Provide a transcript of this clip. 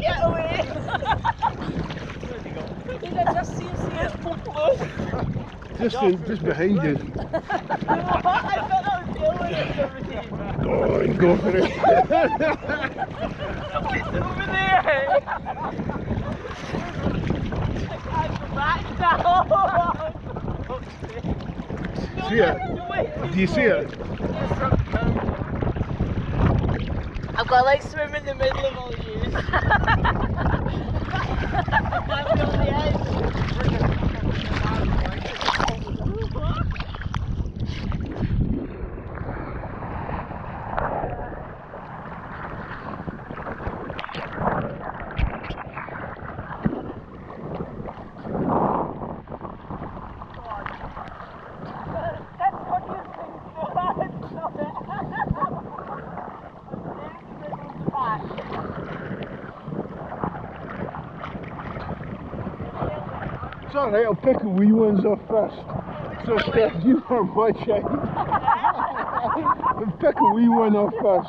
Get away! Did I just see his close? Just behind you. I thought I was yelling at somebody. Oh, go for it. It's over there! I can't go back now! See it? Do you see it? I've got to like swim in the middle of all you. I'm on the edge. It's alright, I'll pick the wee ones off first. So Steph, you are my child. I'll pick a wee one off first.